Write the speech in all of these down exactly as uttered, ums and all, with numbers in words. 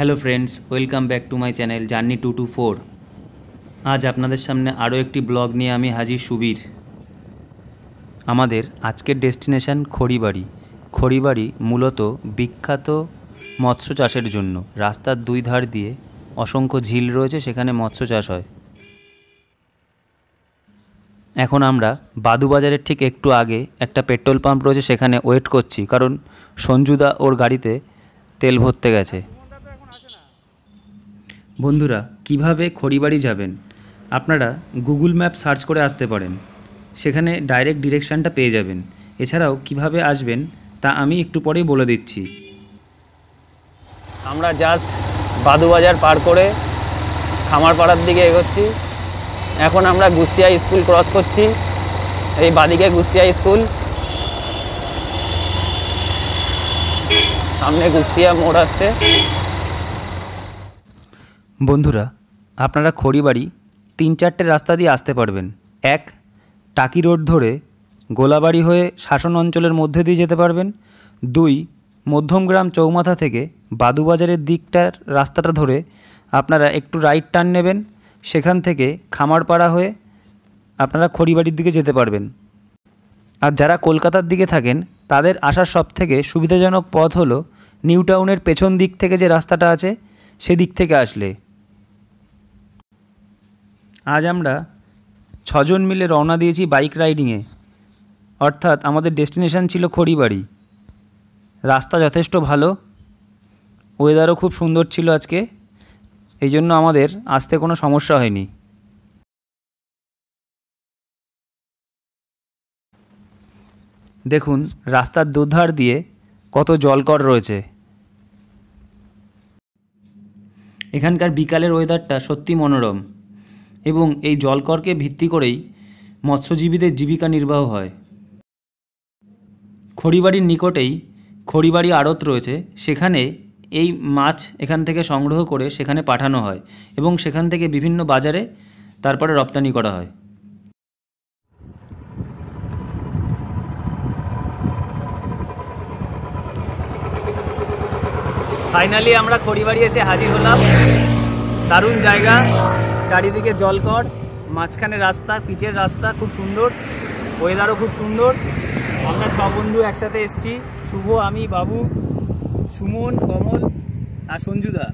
Hello friends, welcome back to my channel journey to two four. আজ আপনাদের সামনে আরও একটি ব্লগ নিয়ে আমি হাজির সুবীর। আমাদের আজকের ডেস্টিনেশন খড়িবাড়ি। খড়িবাড়ি মূলত বিখ্যাত মৎস্য চাষের জন্য। রাস্তার দুই ধার দিয়ে অসংখ্য ঝিল রয়েছে, সেখানে মৎস্য চাষ হয়। এখন আমরা বাদুবাজারের ঠিক একটু আগে একটা পেট্রোল পাম্প রয়েছে, সেখানে ওয়েট করছি, কারণ সঞ্জুদা ওর গাড়িতে তেল ভরতে গেছে। বন্ধুরা, কিভাবে খড়িবাড়ি যাবেন আপনারা গুগল ম্যাপ সার্চ করে আসতে পারেন, সেখানে ডাইরেক্ট ডিরেকশানটা পেয়ে যাবেন। এছাড়াও কিভাবে আসবেন তা আমি একটু পরেই বলে দিচ্ছি। আমরা জাস্ট বাদুবাজার পার করে খামারপাড়ার দিকে এগোচ্ছি। এখন আমরা গুস্তিয়া স্কুল ক্রস করছি। এই বাদিকে গুস্তিয়া স্কুল, সামনে গুস্তিয়া মোড় আসছে। বন্ধুরা, আপনারা খড়িবাড়ি তিন চারটে রাস্তা দিয়ে আসতে পারবেন। এক, টাকি রোড ধরে গোলাবাড়ি হয়ে শাসন অঞ্চলের মধ্যে দিয়ে যেতে পারবেন। দুই, মধ্যমগ্রাম চৌমাথা থেকে বাদুবাজারের দিকটার রাস্তাটা ধরে আপনারা একটু রাইট টার্ন নেবেন, সেখান থেকে খামারপাড়া হয়ে আপনারা খড়িবাড়ির দিকে যেতে পারবেন। আর যারা কলকাতার দিকে থাকেন তাদের আসার সবথেকে সুবিধাজনক পথ হলো নিউ টাউনের পেছন দিক থেকে যে রাস্তাটা আছে সেদিক থেকে আসলে। আজ আমরা ছজন মিলে রওনা দিয়েছি বাইক রাইডিংয়ে, অর্থাৎ আমাদের ডেস্টিনেশন ছিল খড়িবাড়ি। রাস্তা যথেষ্ট ভালো, ওয়েদারও খুব সুন্দর ছিল আজকে, এই জন্য আমাদের আসতে কোনো সমস্যা হয়নি। দেখুন রাস্তার দুধার দিয়ে কত জলকর রয়েছে। এখানকার বিকালের ওয়েদারটা সত্যি মনোরম, এবং এই জলকরকে ভিত্তি করেই মৎস্যজীবীদের জীবিকা নির্বাহ হয়। খড়িবাড়ির নিকটেই খড়িবাড়ি আড়ত রয়েছে, সেখানে এই মাছ এখান থেকে সংগ্রহ করে সেখানে পাঠানো হয় এবং সেখান থেকে বিভিন্ন বাজারে তারপরে রপ্তানি করা হয়। ফাইনালি আমরা খড়িবাড়ি এসে হাজির হলাম। দারুণ জায়গা, চারিদিকে জলকর, মাঝখানে রাস্তা, পিচের রাস্তা, খুব সুন্দর, ওয়েদারও খুব সুন্দর। আমরা ছ বন্ধু একসাথে এসেছি, শুভ, আমি, বাবু, সুমন, কমল আর সঞ্জুদা।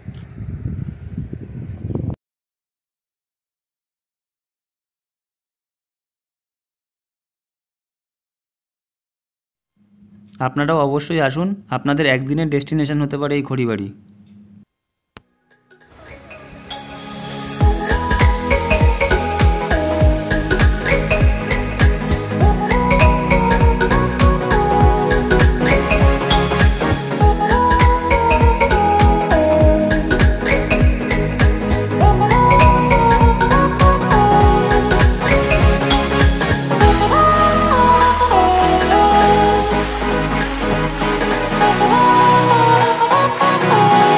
আপনারাও অবশ্যই আসুন, আপনাদের একদিনের ডেস্টিনেশন হতে পারে এই খড়িবাড়ি। Oh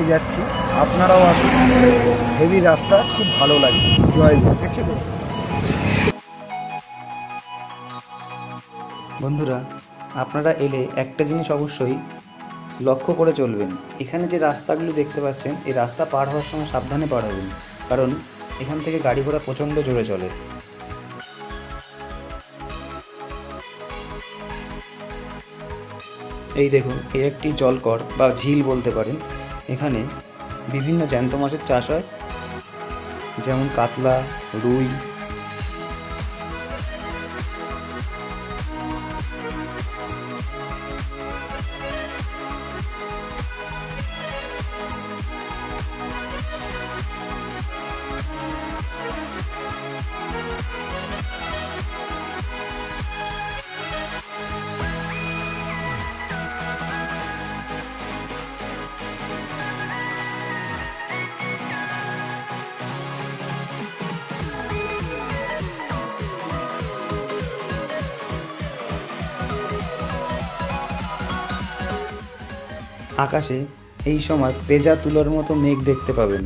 জায়গায় যাচ্ছি, আপনারাও আসুন, হেভি রাস্তা, খুব ভালো লাগে। জয় গুরু। বন্ধুরা, আপনারা এলে একটা জিনিস অবশ্যই লক্ষ্য করে চলবেন। এখানে যে রাস্তাগুলো দেখতে পাচ্ছেন, এই রাস্তা পার হওয়ার সময় সাবধানে পার হবেন, কারণ এখান থেকে গাড়ি ঘোড়া প্রচণ্ড জোরে চলে। এই দেখুন, এই একটি জলকর বা ঝিল বলতে পারেন। এখানে বিভিন্ন জ্যান্ত মাছের চাষ হয়, যেমন কাতলা, রুই। আকাশে এই সময় পেঁজা তুলোর মতো মেঘ দেখতে পাবেন।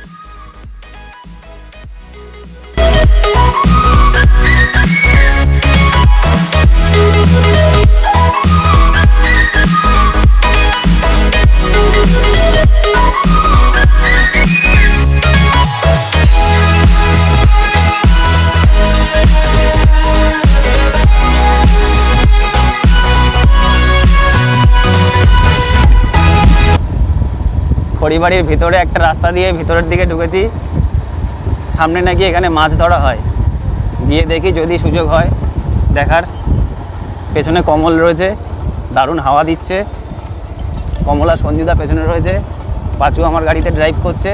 খড়িবাড়ির ভিতরে একটা রাস্তা দিয়ে ভিতরের দিকে ঢুকেছি। সামনে নাকি এখানে মাছ ধরা হয়, গিয়ে দেখি যদি সুযোগ হয় দেখার। পেছনে কমল রয়েছে, দারুণ হাওয়া দিচ্ছে। কমলা সঞ্জুদা পেছনে রয়েছে, পাঁচু আমার গাড়িতে ড্রাইভ করছে।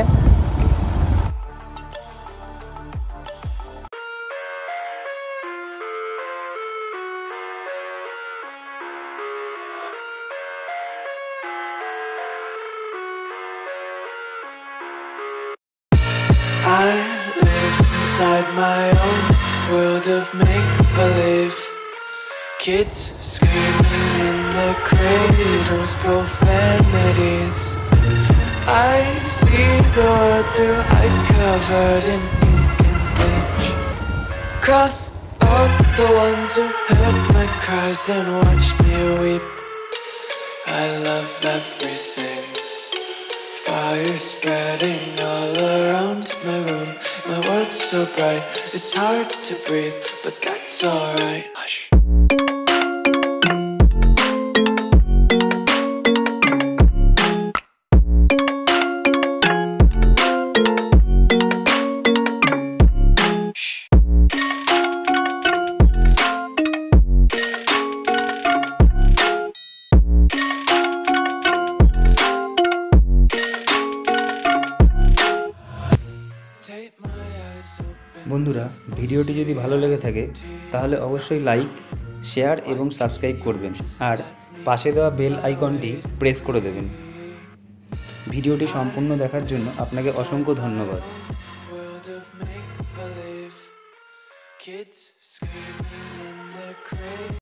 I live inside my own world of make-believe. Kids screaming in the cradles, profanities. I see the world through eyes covered in ink and bleach. Cross out the ones who heard my cries and watched me weep. I love everything. Fire spreading all around my room. My world's so bright, it's hard to breathe, but that's alright. Hush. বন্ধুরা, ভিডিওটি যদি ভালো লেগে থাকে তাহলে অবশ্যই like, share এবং subscribe করবেন, আর পাশে দেওয়া বেল আইকনটি প্রেস করে দেবেন। ভিডিওটি সম্পূর্ণ দেখার জন্য আপনাকে অসংখ্য ধন্যবাদ।